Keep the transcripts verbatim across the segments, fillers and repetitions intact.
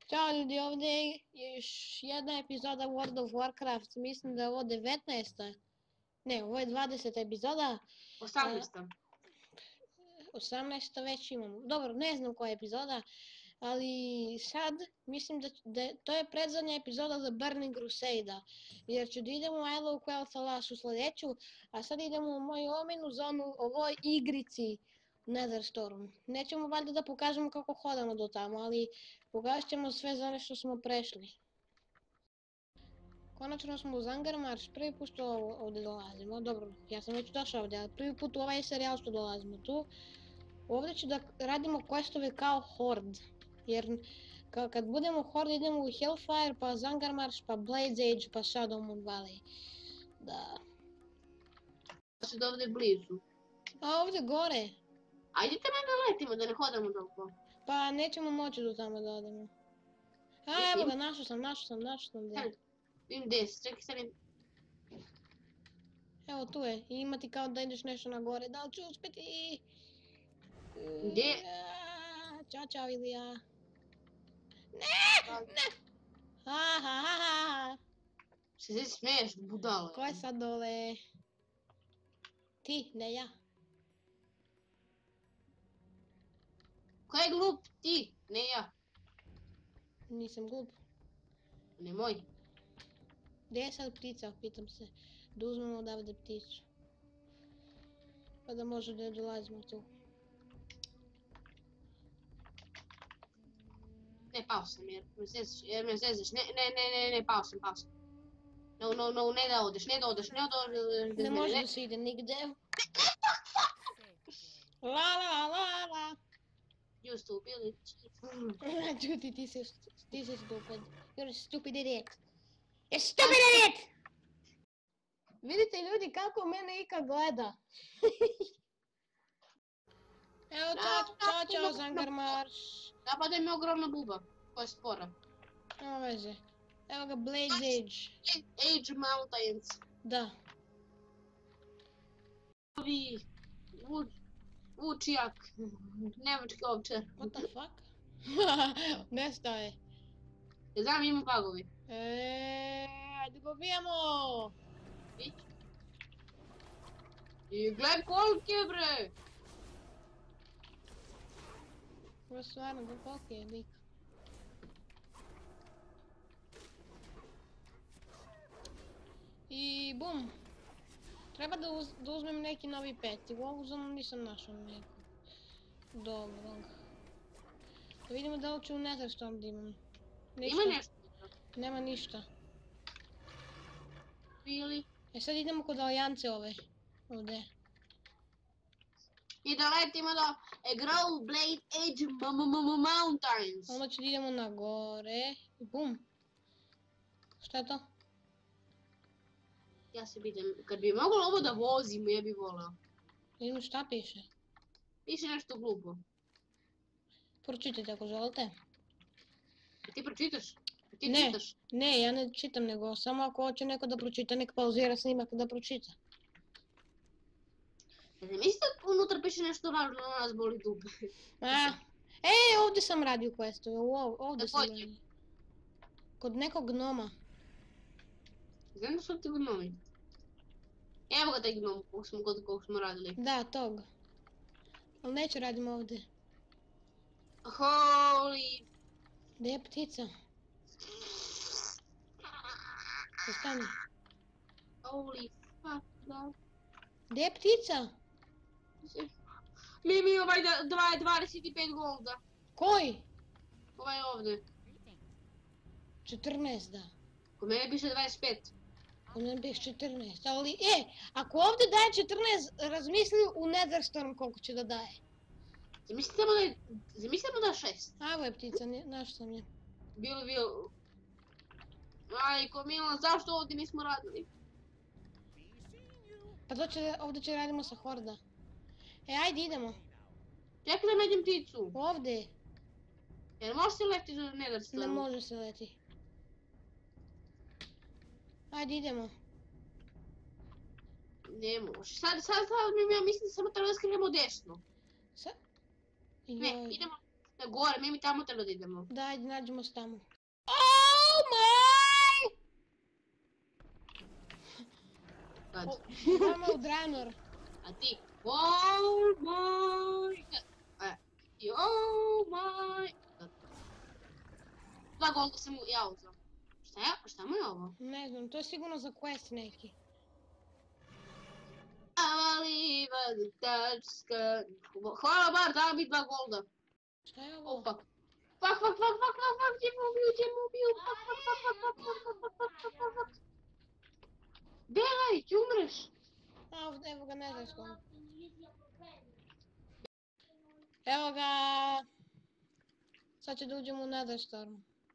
Ćao ljudi, ovdje je još jedna epizoda World of Warcraft, mislim da je ovo devetnaesta. Ne, ovo je dvadeseta epizoda. osamnaesta. osamnaesta već imamo. Dobro, ne znam koja je epizoda, ali sad mislim da, da to je predzadnja epizoda za Burning Crusade-a. Jer ću da idemo u Isle of Quel'Thalas u sljedeću, a sad idemo u moju omenu zonu, ovoj igrici Netherstorm. Nećemo valjda da pokažemo kako hodamo do tamo, ali pokazat ćemo sve zone što smo prešli. Konačno smo u Zangarmarš, prvi put što ovdje dolazimo. Dobro, ja sam već došao ovdje, ali prvi put u ovaj serijal što dolazimo tu. Ovdje ću da radimo questove kao Horde. Jer kad budemo Horde idemo u Hellfire, pa Zangarmarš, pa Blades Age, pa Shadowmoon Valley. Da. Sad ovdje blizu. A ovdje gore. Ajdete me da letimo, da ne hodamo toliko. Pa nećemo moći do tamo da odemo. A evo ga, našao sam, našao sam, našao sam gdje. Vidim gdje si, čekaj sad im... Evo tu je, i ima ti kao da ideš nešto na gore, da li ću uspjeti? Gdje? Ćao, čao Ilija. Ne, ne! Ha, ha, ha, ha. Se se smiješ, budale. Ko je sad dole? Ti, ne ja. Ko je glup? Ti, ne ja. Nisam glup. Nemoj. Gdje je sad ptica, pitam se. Da uzmemo odavde pticu. Pa da može da dolazimo tu. Ne, pao sam jer me zezaš, jer me zezaš. Ne, ne, ne, ne, ne, pao sam, pao sam. No, no, no, ne da odeš, ne da odeš, ne da odeš. Ne može da se ide nigde. La la la la. You stupid. Čuti, ti si, ti si stupid. You're a stupid idiot. You're stupid idiot! Vidite ljudi kako mene Ika gleda. Evo, čao, čao, čao, Zangarmarš. Napadaj me ogromna buba, koja je spora. Nema veze. Evo ga, Blades Age. Age Mountains. Da. Ovi... Vučijak. Nemački ovčar. What the fuck? Nestao je. Ne znam, ima bagovi. Eee, ajde go bijemo! Ić. I gledaj kolike bre! Ovo stvarno, da koliki je lik. I bum! Treba da, uz, da uzmem neki novi pet, u ovu zonu nisam našao nekog dobrog. Da vidimo da li ću u Netherstorm da imam. Ništa. Ima nešto? Nema ništa. Bili? E sad idemo kod alijance ove. Ovdje. I da letimo do Grow Blade Age Mountains. Onda ću da idemo na gore. I bum. Šta je to? Ja se pitam, kad bi moglo ovo da vozimo, ja bi volao. Vidimo šta piše. Piše nešto glupo. Pročitajte ako želite. A ti pročitaš? A ti Ne, čitaš? ne, ja ne čitam nego samo ako hoće neko da pročita, nek pauzira snimak da pročita. Ne mislite da unutra piše nešto važno, da nas boli dupe. A, e, ovdje sam radio questove, ovdje sam Također. radio. Kod nekog gnoma. Znam da su ti gnomi. Evo ga taj gnom kog smo, kod kog smo radili. Da, tog. Ali neću radim ovdje. Holy... Gdje je ptica? Ostani. Holy fuck, da. Gdje je ptica? Mi mi ovaj da, dva, dvadeset pet golda. Koji? Ovaj ovdje. četrnaest da. Kod mene piše dvadeset pet. Kod mene piše četrnaest, ali e, ako ovdje daje četrnaest, razmisli u Netherstorm koliko će da daje. Zamislimo da je, zamislimo da je šest. A, ovo je ptica, našao sam je. Bilo, bilo. Majko Mila, zašto ovdje nismo radili? Pa to će, ovdje će radimo sa Horda. E, ajde idemo. Čekaj da nađem pticu. Ovdje. Jer može se leti za Netherstorm? Ne može se leti. Ajde idemo. Ne može. Sad, sad, sad, ja mislim da samo treba da skrenemo desno. Sa... Ne, idemo, Na gore, mi mi tamo treba da idemo. Da, ajde, nađemo se tamo. Oh my! Kad? Vama u Draenor. A ti? Oh my! E, i oh my! Dva golda sam ja uzao. Šta je? Šta mu je ovo? Ne znam, to je sigurno za quest neki. Ali, tačka... Hvala bar, da mi dva golda. Šta je ovo? Oh fuck. Fuck, fuck, fuck, fuck, fuck, fuck, gdje me ubiju, gdje me ubiju, fuck, fuck, fuck, fuck, fuck, fuck, fuck, fuck, fuck, fuck, fuck. Belaj, ti umreš. A, ovdje, evo ga Netherstorm. Evo ga... Sad će da uđemo u Netherstorm.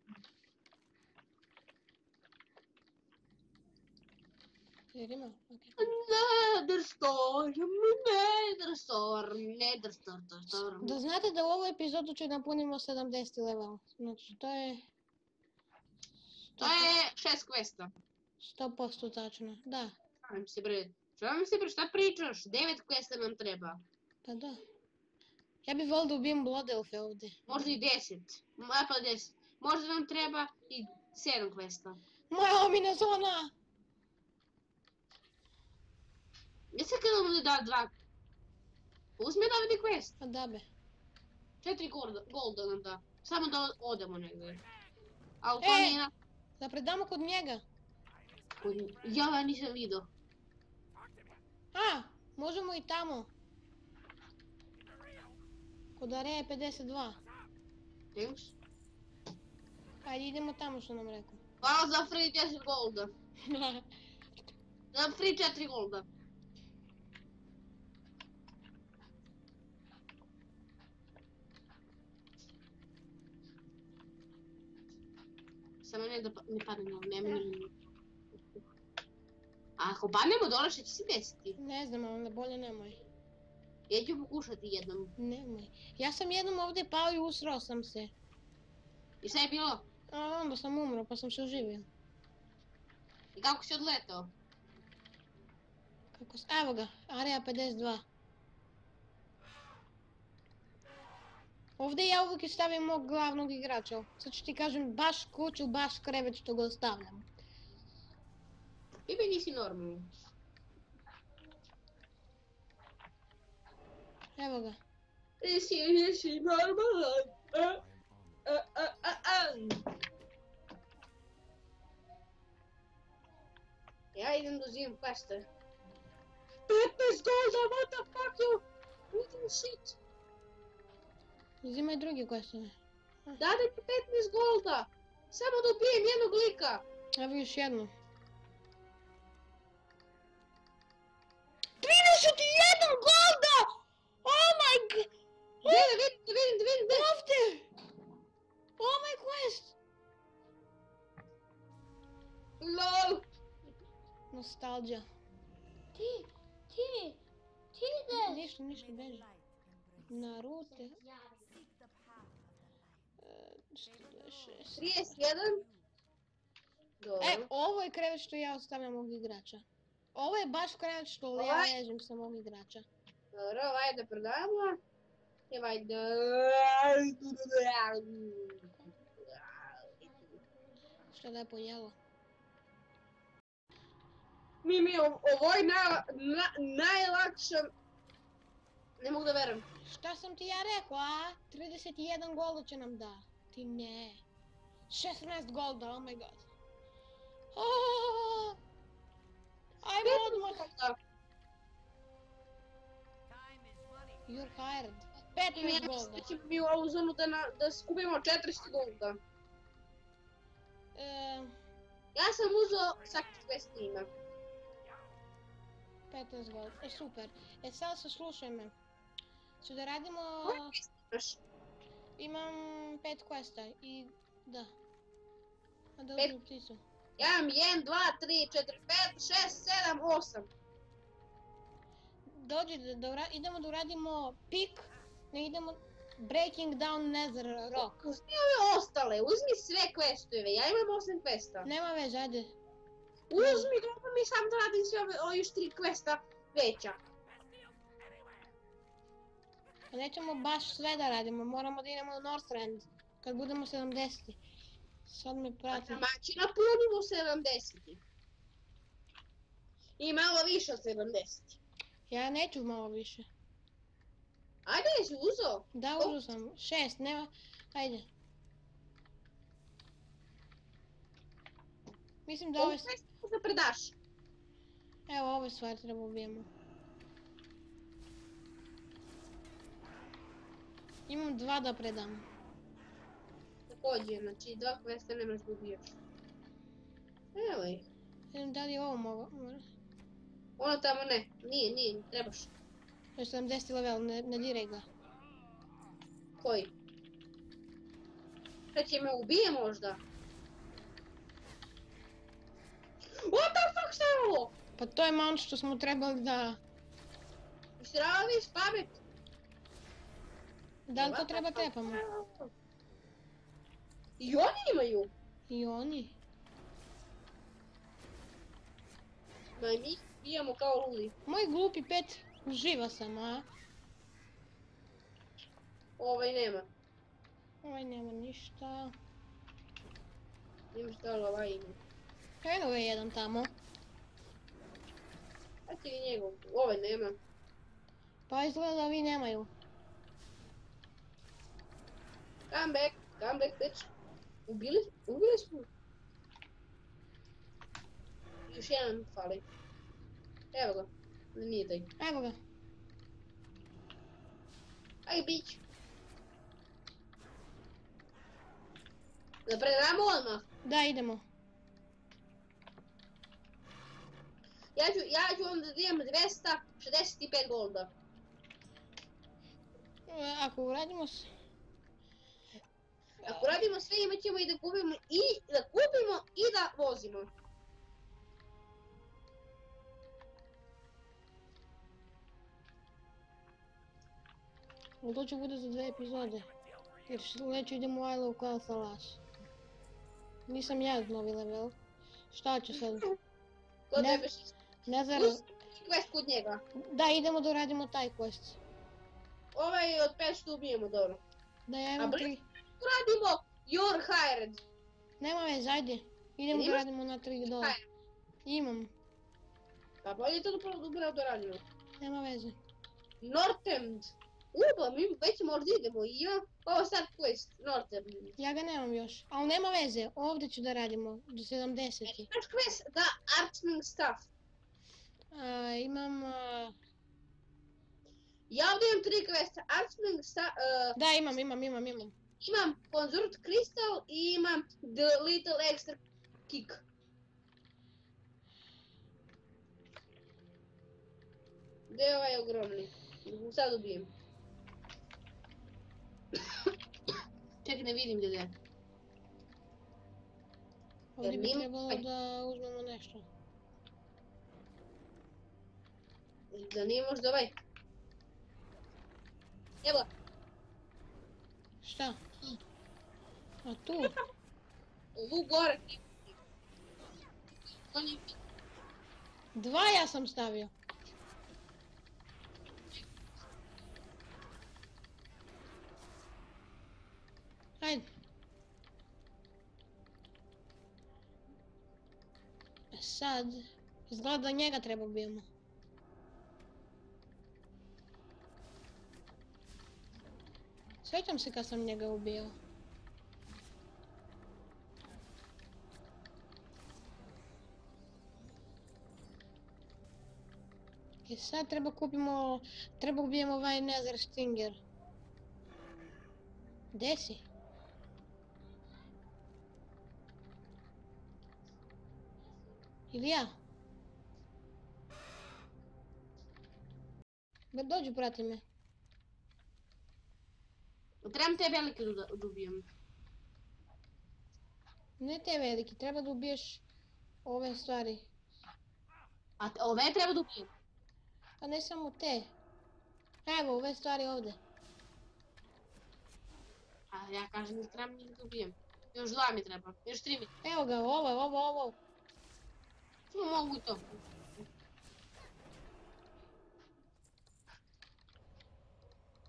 Jer ima? Okay. Netherstorm, Netherstorm, Netherstorm. Da znate da u ovoj epizodu ću napunimo sedamdeseti level. Znači, to je... To je šest questa. sto posto tačno, da. Šalim se bre, šalim se bre, šta pričaš? devet questa nam treba. Pa da. Ja bih volio da ubijem Blood Elfe ovdje. Možda i deset. Ma pa deset. Možda nam treba i sedam questa. Moja omina zona! Mislim kada mu da dva. Uzme da vidi quest. Pa da be. Četiri golda, golda nam da. Samo da odemo negdje. Ali to nije na... Da predamo kod njega. Ja nisam vidio. A, možemo i tamo. Kod Areje pedeset dva. Thanks. Ajde, idemo tamo što nam rekao. Hvala za free deset golda. Za free četiri golda. Samo ne da ne padnemo, nema ne. A ako padnemo dole što će se desiti? Ne znam, ali bolje nemoj. Ja ću pokušati jednom. Nemoj. Ja sam jednom ovdje pao i usrao sam se. I šta je bilo? A onda sam umro pa sam se oživio. I kako si odletao? Kako s... Evo ga, Areja pedeset dva. Ovdje ja uvijek stavim mog glavnog igrača. Sad ću ti kažem baš kuću, baš krevet što ga ostavljam. Ti mi nisi normalno. Evo ga. Ti si nisi normalan. Ja idem da uzimam queste. petnaest golda, what the fuck you? Little shit. Uzimaj drugi questove. Daj mi petnaest golda. Samo da ubijem jednog lika. Evo još jedno. trideset jedan golda! Oh my god! Gdje da vidim, da vidim, da vidim, da vidim. Ovdje! Oh my quest! Lol. Nostalgia. Ti, ti, ti ideš. Ništa, ništa, beži. Na rute. trideset jedan. Dobro. E, ovo je krevet što ja ostavljam mog igrača. Ovo je baš krevet što ja ležim sa mog igrača. Dobro, ovaj da prodamo. I ovaj da... Što je lepo jelo. Mimi, ovo je najlakše... Ne mogu da verujem. Šta sam ti ja rekao, a? trideset jedan golda će nam da. Ti ne. šesnaest golda, oh my god. Aaaa! Ajmo odmah. You're hired. petnaest golda. Ja ćemo mi u ovu zonu da skupimo četiristo golda. Ja sam uzeo svaki quest ima. petnaest golda, e super. E sad se slušaj me. Ću da radimo... Koji quest imaš? Imam pet questa i da. A da uzmem pticu. Ja imam jedan, dva, tri, četiri, pet, šest, sedam, osam. Dođi, idemo da uradimo pik, ne idemo breaking down nether rock. Uzmi ove ostale, uzmi sve questove, ja imam osam questa. Nema veze, ajde. Uzmi, dobro mi sam da radim sve ove još tri questa veća. Pa nećemo baš sve da radimo, moramo da idemo u Northrend, kad budemo sedamdeset. Sad me prati. A maći napunimo sedamdeset. I malo više od sedamdeset. Ja neću malo više. Ajde, jesi uzeo? Da, uzeo sam. Šest, nema... Ajde. Mislim da ove... Ovo sve da predaš. Evo, ove stvari treba ubijemo. Imam dva da predam. Također, znači dva questa nemaš da ubiješ. Evo ih. Vidim da li ovo mogu... Ono tamo ne, nije, nije, ne trebaš. To je sedamdeset level, ne, ne diraj ga. Koji? Da će me ubije možda? What the fuck šta je ovo? Pa to je mount što smo trebali da... Istirava viš pamet. Da li to treba tepamo? I oni imaju? I oni? Ma i mi bijemo kao ludi. Moj glupi pet uživa sam, a? Ovaj nema. Ovaj nema ništa. Nemaš da li ovaj ima. Evo je jedan tamo. A ti i njegov, ovaj nema. Pa izgleda da vi nemaju. Come back, come back bitch. Ubili, ubili smo. Još jedan fali. Evo ga, nije taj. Evo ga. Aj bić. Da predamo odmah. Da, idemo. Ja ću, ja ću onda da imam dvesta šezdeset pet golda. E, Ako uradimo s... Ako radimo sve imat ćemo i da kupimo i da kupimo i da vozimo. Ali to će bude za dve epizode. Jer sljedeću idemo u Isle of Quel'Thalas. Nisam ja novi level. Šta ću sad? To Ne- trebaš Nether... quest kod njega. Da, idemo da uradimo taj quest. Ovaj od pet što ubijemo, dobro. Da, ja imam A tri... Radimo your hired. Nema veze, ajde. Idemo Jel da imaš radimo na tri dola. hired? Imam. Pa bolje to da dobro da radimo. Nema veze. Northend. Uba, mi već možda idemo i ima ovo sad quest, Northend. Ja ga nemam još. Ali nema veze, ovdje ću da radimo. Do sedamdeset. Imaš quest da artsman stuff. A, imam... a, Ja ovdje imam tri questa, artsman stuff, uh, Da, imam, imam, imam, imam. imam Consort Crystal i imam The Little Extra Kick. Gdje je ovaj ogromni? Sad ubijem. Čekaj, ne vidim gdje je. Ovdje bi nima- trebalo da uzmemo nešto. Da nije možda ovaj. Evo, Šta? A tu? ovu gore. On je Dva ja sam stavio. Ajde. E sad, izgleda da njega treba ubijemo. Sjećam se kad sam njega ubio. I sad treba kupimo, treba ubijemo ovaj Nether Stinger. Gdje si? Ili ja? Ba dođi, prati me. trebam te velike da da ubijem. Ne te veliki, treba da ubiješ ove stvari. A te- ove treba da ubijem. A ne samo te. Evo, ove stvari ovdje. A ja kažem da trebam njih da ubijem. Još dva mi treba, još tri mi treba. Evo ga, ovo, ovo, ovo. Samo mogu i to.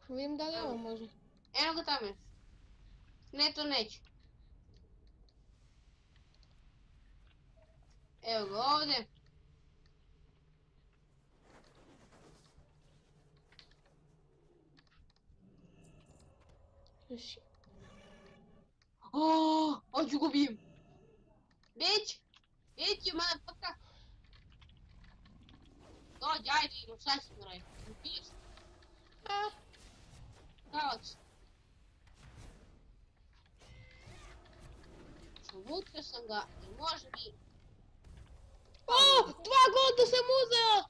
Vidim da li ovo može. Eno ga tamo je. Ne, to neće. Evo ga ovdje. Još. Oooo, hoću ga ubijem. Bitch, bitch, you motherfucker. Dođi, ajde, idemo, šta ću mi raditi? Ubiješ? A? Kavac. Čuvutio sam ga i može mi... O, dva golda sam uzeo!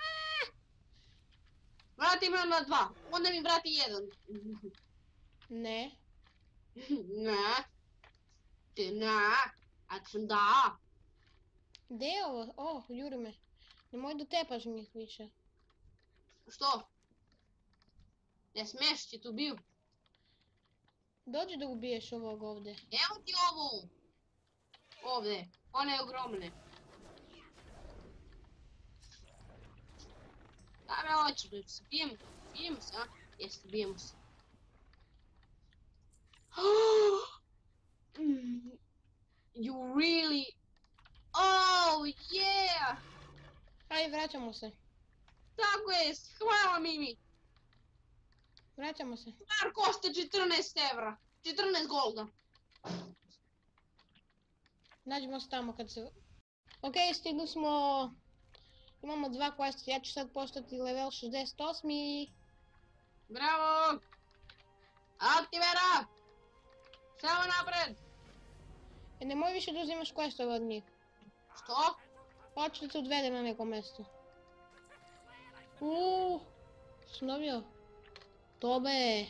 Vrati me na dva, onda mi vrati jedan. Ne. Ne. Ti ne. Ako sam da. Gdje je ovo? O, juri me. Nemoj da tepaš njih više. Što? Ne smiješ, će tu biju. Dođi da ubiješ ovog ovdje. Evo ti ovu. Ovdje, one ogromne. Da me hoćeš, da se bijemo. Bijemo se, a? Jeste, bijemo se. You really... Oh, yeah! Ajde, vraćamo se. Tako je, hvala Mimi. Vraćamo se. Stvar košta četrnaest evra. četrnaest golda. Nađemo se tamo kad se... Ok, stigli smo... Imamo dva questa, ja ću sad postati level šezdeset osam. Bravo! Aktivira! Samo napred! E, nemoj više da uzimaš questove od njih. Što? Hoću da te odvedem na neko mjesto. Uuuu, sam dobio. Tobe.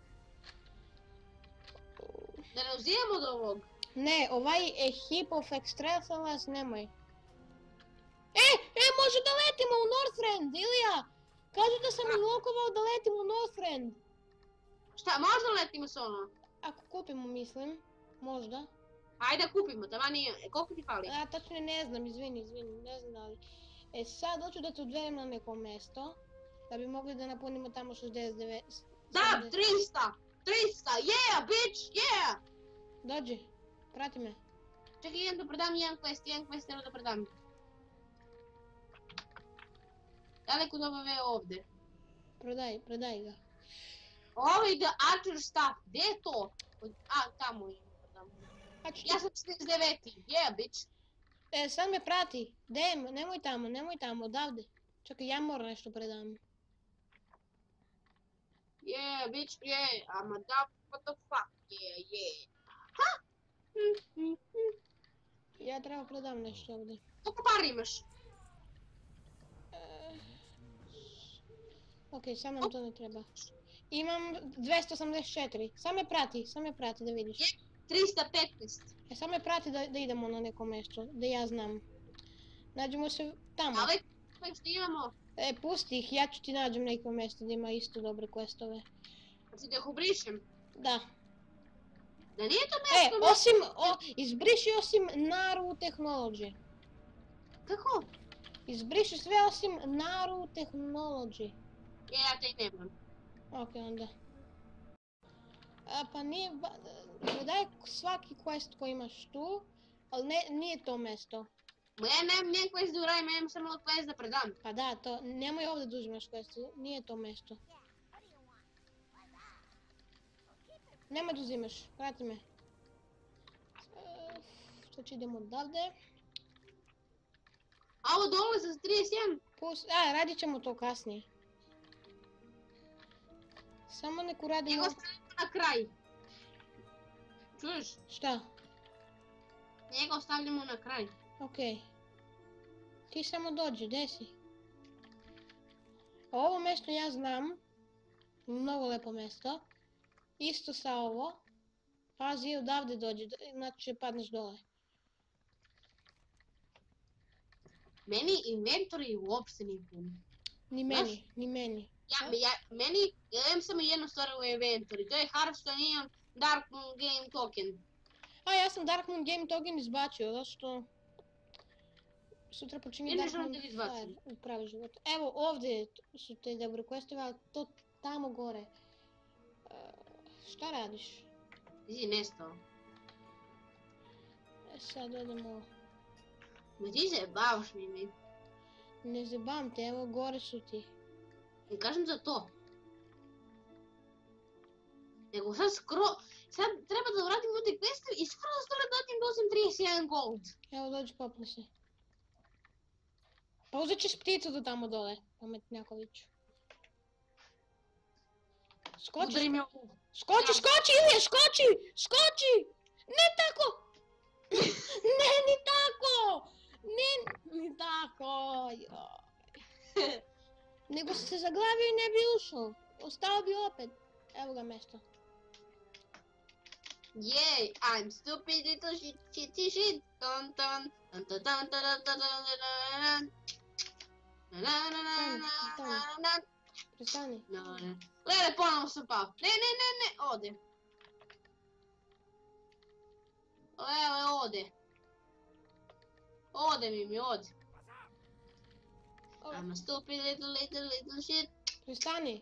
Da ne uzimamo od ovog? Ne, ovaj e, hip of extraterrestrials nemoj. E, e, može da letimo u Northrend, Ilija! Kažu da sam unlokovao da letimo u Northrend. Šta, možda letimo s ono? Ako kupimo, mislim. Možda. Ajde da kupimo, tamo nije. E, koliko ti fali? A, tačno ne znam, izvini, izvini, ne znam da li. E, sad hoću da te odvedem na neko mjesto. Da bi mogli da napunimo tamo šezdeset devet... Da, trista! trista! Yeah, bitch! Yeah! Dođi, prati me. Čekaj, jedan da predam jedan quest, jedan quest treba da predam. Daleko dobave ovdje. Prodaj, prodaj ga. Ovo ide Archer Staff, gdje je to? A, tamo je. Ja sam šezdeset deveti, yeah bitch. E, sad me prati. Dem, nemoj tamo, nemoj tamo, odavde. Čekaj, ja moram nešto predam. Yeah bitch, yeah, I'm a dumb, what the fuck, yeah, yeah. Ha? Ja treba predam nešto ovdje. Koliko para imaš? E, ok, sad nam to ne treba. Imam dvesta osamdeset četiri. Sam me prati, sam me prati da vidiš. Yeah, trista petnaest. E, sam me prati da, da idemo na neko mjesto, da ja znam. Nađemo se tamo. Ali, sve što imamo. E, pusti ih, ja ću ti nađem neko mjesto da ima isto dobre questove. Znači da ih ubrišem. Da. Da nije to E, mjesto... osim, o, izbriši osim Naru Technology. Kako? Izbriši sve osim Naru Technology. Je, ja te nemam. Ok, onda. A, pa nije... Dodaj svaki quest koji imaš tu, ali ne, nije to mjesto. Ja nemam nijem quest da uradim, ja imam samo quest da predam. Pa da, to, nemoj ovdje da uzimaš quest, nije to mjesto. Nemoj da uzimaš, prati me. Znači idemo odavde. A ovo dole za trideset jedan? Pus, a, radit ćemo to kasnije. Samo neku radimo... Njega ostavljamo na kraj. Čuješ? Šta? Njega ostavljamo na kraj. Okej. Ti samo dođi, gdje si? Ovo mjesto ja znam. Mnogo lepo mjesto. Isto sa ovo. Pazi, odavde dođi, znači padneš dole. Meni inventory uopšte nije puno. Ni meni, ni meni. Ja, ja, meni, ja imam samo jednu stvar u inventory, to je Hearthstone, imam Dark Moon Game Token. A, ja sam Dark Moon Game Token izbacio, zato što... Sutra počinje Jedne Dark Moon želite izbaciti. Fire u pravi život. Evo, ovdje su te dobre questove, ali to tamo gore. Šta radiš? Ti si nestao. E sad odemo... Ma ti se baviš mi. Ne zabam te, evo gore su ti. Ne kažem za to. Nego sad skro... Sad treba da vratim u te queste i skroz dole datim da uzem trideset jedan gold. Evo dođi popni se. Pa uzet ćeš pticu do tamo dole, pametnjakoviću. Skoči, Udari mi ovu. skoči, skoči, Ilija, skoči, skoči! Ne tako! Ne, ni tako! Ne, ni tako! Joj. Nego si se zaglavio i ne bi ušao. Ostao bi opet. Evo ga mjesto. Yay, I'm stupid little shit, shitty shit. Dun dun dun dun dun dun dun dun dun dun dun dun. Prestani. Gledaj, ponovo sam pao. Ne, ne, ne, ne, ode. Lele, ode. Ode mi mi, ode. I'm a stupid little, little, little shit. Prestani.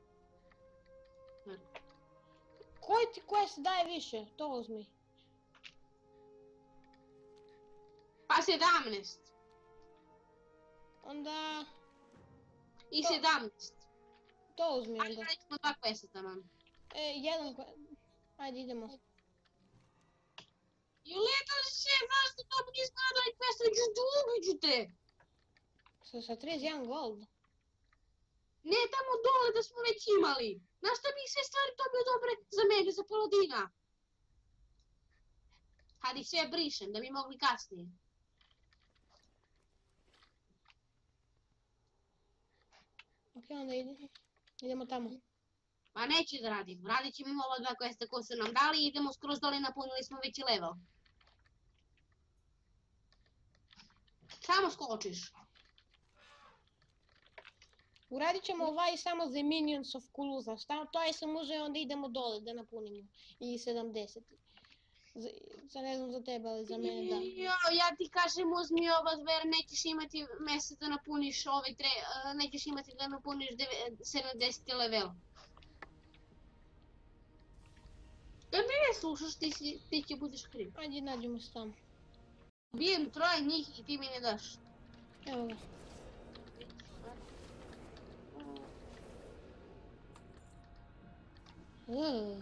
Koji ti quest daje više? To uzmi. Pa sedamnaest. Onda... I To- sedamnaest. To uzmi Ajde, onda. recimo dva questa tamo. E, jedan quest. Ajde idemo. You little shit, zašto to nismo radili questa? Ću ubit ću te. Sa, sa trideset jedan gold. Ne, tamo dole da smo već imali. Znaš šta bi sve stvari to bio dobre za mene, za paladina? Hadi sve brišem, da bi mogli kasnije. Ok, onda ide. Idemo tamo. Ma neću da radim, radit ćemo ova dva questa koje su nam dali i idemo skroz dole, napunili smo veći level. Samo skočiš. Uradit ćemo ovaj samo The Minions of Kuluza. Šta, to je sam uzeo, onda idemo dole da napunimo. I sedamdeset. Za, za ne znam za tebe, ali za mene da. Jo, ja ti kažem uzmi ova dver, nećeš imati mjesto da napuniš ovaj tre... uh, nećeš imati da napuniš deve- sedamdeseti level. Da mi ne slušaš, ti, si, ti će budeš kriv. Ajde nađemo se tamo. Bijem troje njih i ti mi ne daš. Evo ga. Uuu.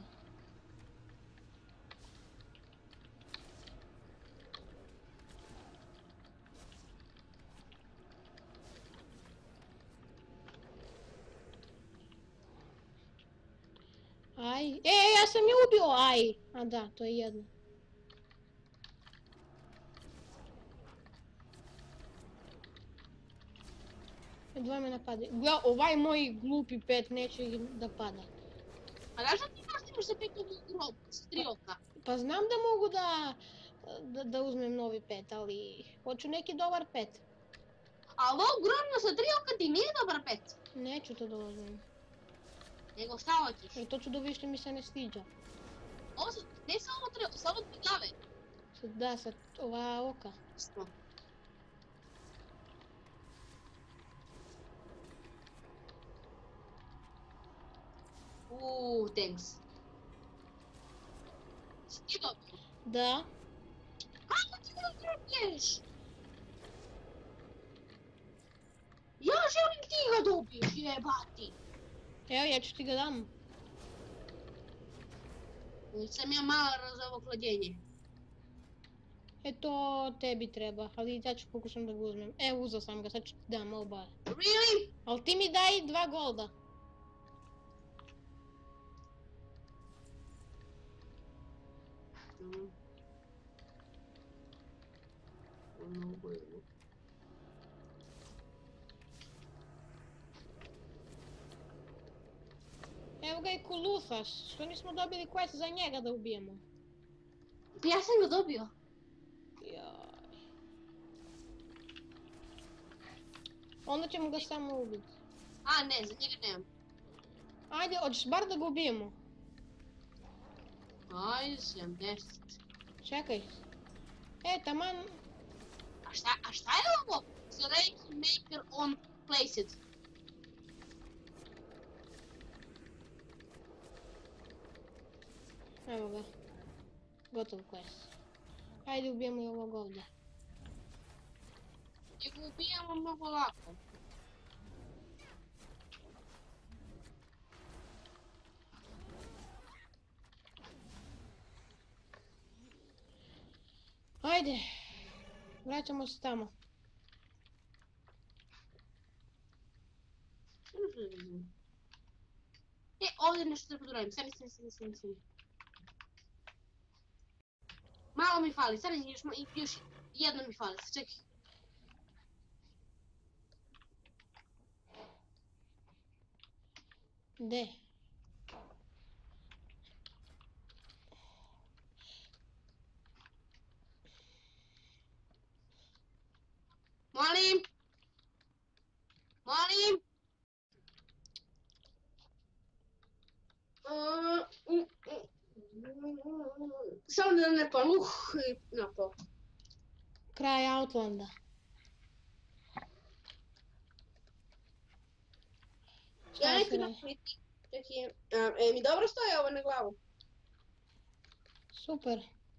Aj, e, ja sam je ubio, aj! A da, to je jedno. Dva me napade. Gle, ovaj moj glupi pet neće ih da pada. A zašto ti nastaviš sa petom grob, s trioka? Pa znam da mogu da, da, da uzmem novi pet, ali hoću neki dobar pet. A ovo ogromno sa trioka ti nije dobar pet. Neću to da uzmem. Nego šta hoćeš? Jer to ću dobiti što mi se ne sviđa. Ovo sa, ne sa ovo trioka, sa ovo dve glave. Sa, da, sa ova oka. Isto. Uuu, thanks. Si ti dobio? Da. Kako ti ga dobiješ? Ja želim ti ga dobiješ, jebati. Evo, ja ću ti ga dam. Nisam ja mala za ovo hlađenje. E to tebi treba, ali ja ću pokušam da ga uzmem. Evo, uzeo sam ga, sad ću ti dam oba. Really? Ali ti mi daj dva golda. Mm. Ono bojno. Evo ga i Kulusaš, što nismo dobili quest za njega da ubijemo. Pa ja sam ga dobio. Jaj. Onda ćemo ga samo ubiti. A ne, za njega nemam. Ajde, hoćeš bar da ga ubijemo. Ajde, sedamdeset. Čekaj. E, taman... A šta, a šta je ovo? Select maker on placed. Evo ga. Gotov quest. Ajde ubijemo i ovog ovdje. I ga ubijamo mnogo lako. Ajde. Vraćamo se tamo. E, ovdje nešto treba da radim. Sami, sami, sami, sami, sami. Malo mi fali, sad još, još jedno mi fali, čekaj. Gde? Molim! Molim! Samo da ne pam, uh, i napao. Kraj Outlanda. Ja neću napraviti. Čekaj, e, mi dobro stoje ovo na glavu. Super.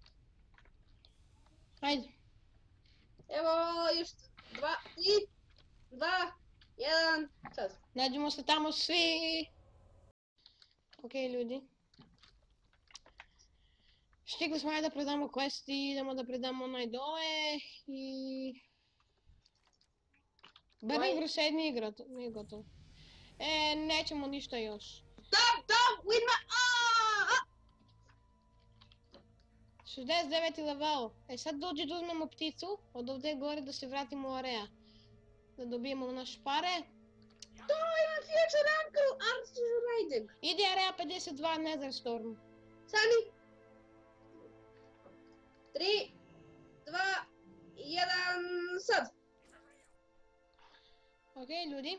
Ajde. Evo, još dva, tri, dva, jedan, sad. Nađemo se tamo svi. Okej, ljudi. Stigli smo ajde da predamo quest i idemo da predamo onaj dole i... Burning Crusade nije igra- nije gotov. E, nećemo ništa još. Stop, stop, with my... aaaa! šezdeset deveti level. E sad dođe da uzmemo pticu, od ovdje gore da se vratimo u area. Da dobijemo naše pare. To imam future uncle, Arthur Raiden. Ide area pedeset dva Netherstorm. Sani. Tri, dva, jedan, sad. Okej, ljudi.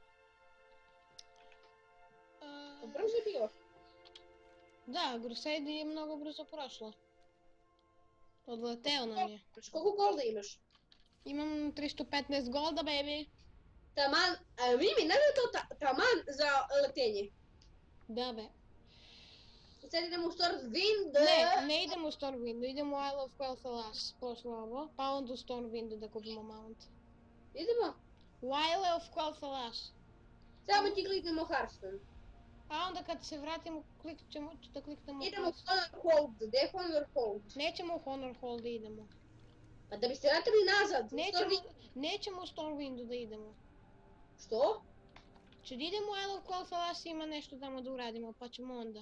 To brzo je bilo. Da, Crusade je mnogo brzo prošlo. Odleteo nam je. Znaš koliko golda imaš? Imam tristo petnaest golda, baby. Taman, a Mimi, ne da je to ta, taman za letenje? Da, be. Sad idemo u Stormwind. Ne, ne idemo u Stormwindu, idemo u Isle of Quel'Thalas, posle ovo, pa onda u Stormwindu da kupimo mount. Idemo? U Isle of Quel'Thalas. Samo ti kliknemo Hearthstone. A onda kad se vratimo, kliknut ćemo da kliknemo Idemo u quest. Honor Hold, gdje je Honor Hold? Nećemo u Honor Hold da idemo. Pa da biste vratili nazad. u Nećemo, Stormwind. nećemo u Stormwindu da idemo. Što? Če da idemo u Isle of Quel'Thalas ima nešto tamo da uradimo, pa ćemo onda.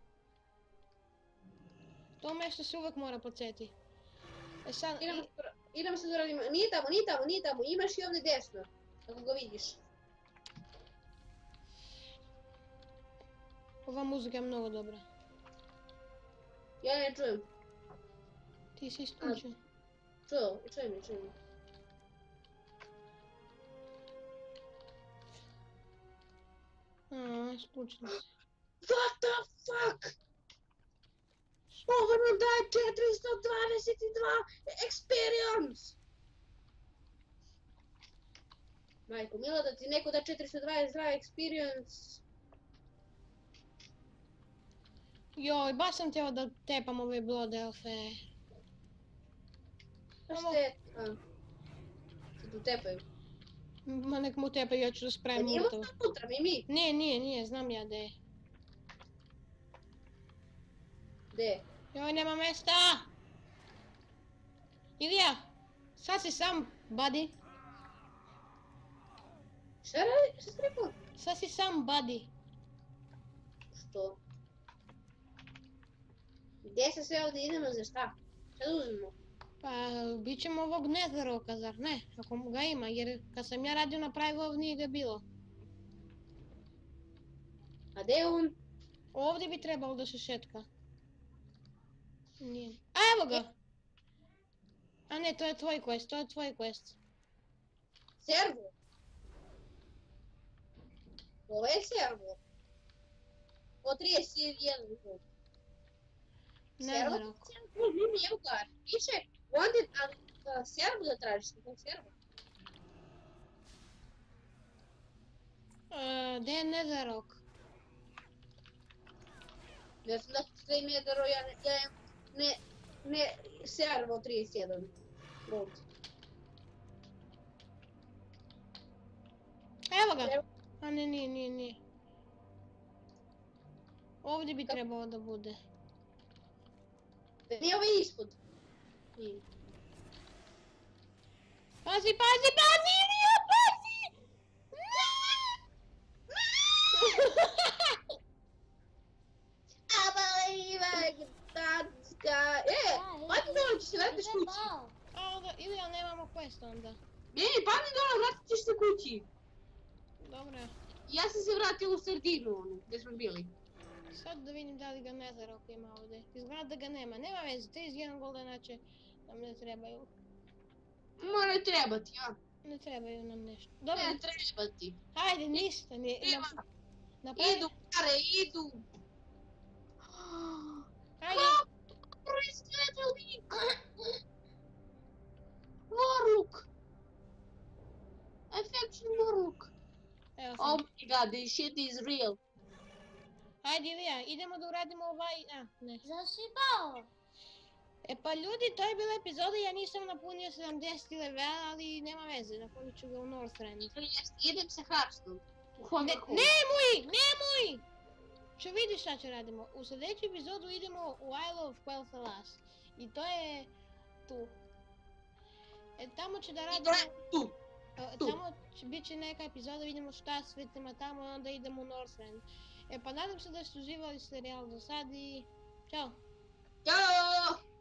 To mesto se uvek mora podsjeti. E sad, Idemo, idemo sad da radimo. Nije tamo, nije tamo, nije tamo. Imaš i ovdje desno. Ako ga vidiš. ova muzika je mnogo dobra. Ja ne čujem. Ti si isključio. Čuo, čujem, čujem. Aaa, isključilo se. What the fuck? Ovo nam daje četiristo dvadeset dva experience! Majko mila, da ti neko da četiristo dvadeset dva experience. Joj, baš sam htjela da tepam ove blood elfe. A šte? A. Se tu tepaju. Ma nek mu tepaju, ja ću da Pa spravim nije murtove. možda unutra, mi mi. Nije, nije, nije, znam ja gdje je. Gde? Joj, nema mesta! Ilija, sad si sam, buddy. Šta radi? Šta si rekao? Sad si sam, buddy. Što? Gdje se sve ovdje idemo, za šta? Šta da uzmemo? Pa, bit ćemo ovog Netheroka, zar ne? Ako ga ima, jer kad sam ja radio na Privov nije ga bilo. A gdje je on? Ovdje bi trebalo da se šetka. Nije. A evo ga! A ne, to je tvoj quest, to je tvoj quest. Servo? Ovo je servo. O trideset jedan. Servo? Netherok. Mimi, evo ga, piše wanted, ali uh, servo da tražiš, kako servo? Uh, gdje je Netherok? Ja sam da stream jedero, ja ne, ja ne, ne, servo trideset jedan. Gold. Evo ga! A ne, nije, nije, nije. Ovdje bi trebalo da bude. Nije ovaj ispod. Nije. Pazi, pazi, pazi, Ilija, pazi! Abaliva, Danska. E, padni dole, će se vratiš kući. A onda, Ilija, nemamo quest onda. Ne, padni dole, vratit ćeš se kući. Dobro. Ja sam se vratila u sredinu, onu, gdje smo bili. Sad da vidim da li ga Netherok ima ovdje. Izgleda da ga nema. Nema veze, trideset jedan golda inače nam ne trebaju. Mora trebati, ja. Ne trebaju nam nešto. Dobro. Ne trebati. Hajde, ništa. Ni, Ima. napravi... Idu, pare, idu. Hajde. Kako proizgleda lik? Warlock. Affection Warlock. Evo Oh sam. my god, this shit is real. Hajde, Ilija, idemo da uradimo ovaj... A, ne. Zašto si pao? E pa ljudi, to je bila epizoda, ja nisam napunio sedamdeset level, ali nema veze, napunit ću ga u Northrend. Idem sa Hearthstone. U Ne, Hondaku. nemoj, nemoj! Što vidiš šta će radimo? U sljedeću epizodu idemo u Isle of Quel'Thalas. I to je tu. E tamo će da I radimo... to je tu. e, tu. Tamo će, bit će neka epizoda, vidimo šta sve ima tamo i onda idemo u Northrend. E pa nadam se da ste uživali serijal do sad i... Ćao! Ćao!